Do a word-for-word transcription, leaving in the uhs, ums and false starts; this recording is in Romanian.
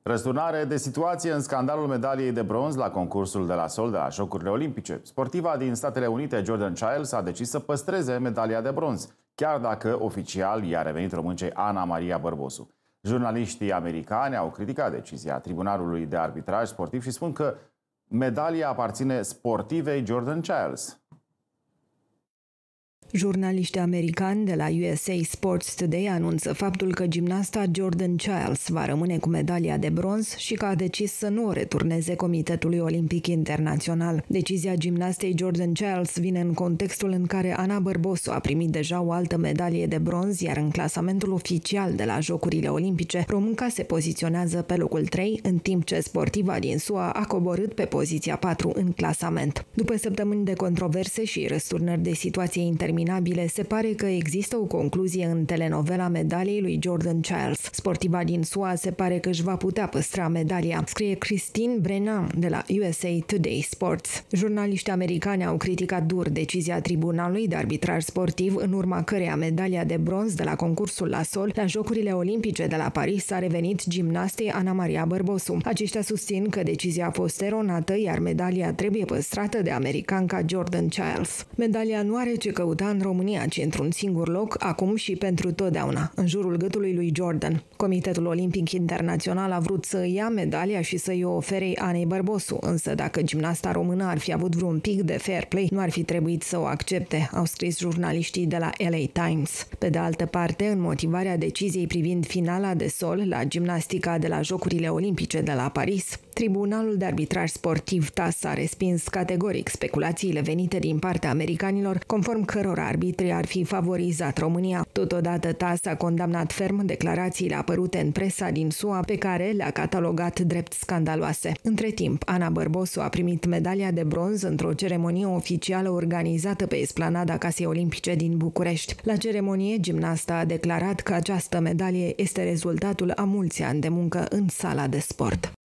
Răsturnare de situație în scandalul medaliei de bronz la concursul de la sol de la Jocurile Olimpice. Sportiva din Statele Unite, Jordan Chiles, a decis să păstreze medalia de bronz, chiar dacă oficial i-a revenit româncei Ana Maria Bărbosu. Jurnaliștii americani au criticat decizia Tribunalului de Arbitraj Sportiv și spun că medalia aparține sportivei Jordan Chiles. Jurnaliștii americani de la U S A Sports Today anunță faptul că gimnasta Jordan Chiles va rămâne cu medalia de bronz și că a decis să nu o returneze Comitetului Olimpic Internațional. Decizia gimnastei Jordan Chiles vine în contextul în care Ana Bărbosu a primit deja o altă medalie de bronz, iar în clasamentul oficial de la Jocurile Olimpice, românca se poziționează pe locul trei, în timp ce sportiva din S U A a coborât pe poziția patru în clasament. După săptămâni de controverse și răsturnări de situație interminabile, se pare că există o concluzie în telenovela medaliei lui Jordan Chiles. Sportiva din S U A se pare că își va putea păstra medalia, scrie Christine Brennan de la U S A Today Sports. Jurnaliștii americani au criticat dur decizia Tribunalului de Arbitraj Sportiv, în urma căreia medalia de bronz de la concursul la sol la Jocurile Olimpice de la Paris a revenit gimnastei Ana Maria Bărbosu. Aceștia susțin că decizia a fost eronată, iar medalia trebuie păstrată de americanca Jordan Chiles. Medalia nu are ce căuta în România, ci într-un singur loc, acum și pentru totdeauna, în jurul gâtului lui Jordan. Comitetul Olimpic Internațional a vrut să ia medalia și să-i o ofere Anei Bărbosu, însă dacă gimnasta română ar fi avut vreun pic de fair play, nu ar fi trebuit să o accepte, au scris jurnaliștii de la L A Times. Pe de altă parte, în motivarea deciziei privind finala de sol la gimnastica de la Jocurile Olimpice de la Paris, Tribunalul de Arbitraj Sportiv T A S a respins categoric speculațiile venite din partea americanilor, conform cărora arbitrii ar fi favorizat România. Totodată T A S a condamnat ferm declarațiile apărute în presa din S U A, pe care le-a catalogat drept scandaloase. Între timp, Ana Bărbosu a primit medalia de bronz într-o ceremonie oficială organizată pe esplanada Casei Olimpice din București. La ceremonie, gimnasta a declarat că această medalie este rezultatul a mulți ani de muncă în sala de sport.